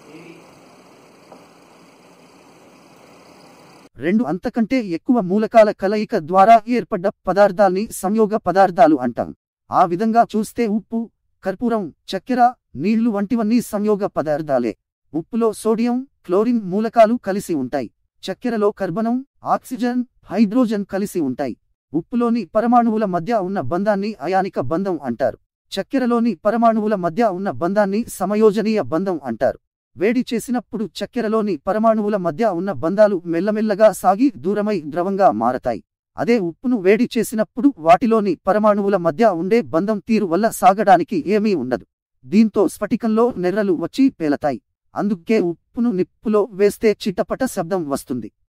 రెండు అంతకంటే ఎక్కువ మూలకాల కలయిక ద్వారా ఏర్పడ్డ పదార్థాల్ని సంయోగ పదార్థాలు అంటాం. ఆ విధంగా చూస్తే ఉప్పు, కర్పూరం, చక్కెర, నీళ్లు వంటివన్నీ సంయోగ పదార్థాలే. ఉప్పులో సోడియం, క్లోరిన్ మూలకాలు కలిసి ఉంటాయి. చక్కెరలో కార్బనం, ఆక్సిజన్, హైడ్రోజన్ కలిసి ఉంటాయి. ఉప్పులోని పరమాణువుల మధ్య ఉన్న బంధాన్ని అయానిక బంధం అంటారు. చక్కెరలోని పరమాణువుల మధ్య ఉన్న బంధాన్ని సమయోజనీయ బంధం అంటారు. వేడి చేసినప్పుడు చక్కెరలోని పరమాణువుల మధ్య ఉన్న బంధాలు మెల్లమెల్లగా సాగి దూరమై ద్రవంగా మారతాయి. అదే ఉప్పును వేడి చేసినప్పుడు వాటిలోని పరమాణువుల మధ్య ఉండే బంధం తీరు వల్ల సాగడానికి ఏమీ ఉండదు. దీంతో స్ఫటికంలో నెర్రలు వచ్చి పేలతాయి. అందుకే ఉప్పును నిప్పులో వేస్తే చిటపట శబ్దం వస్తుంది.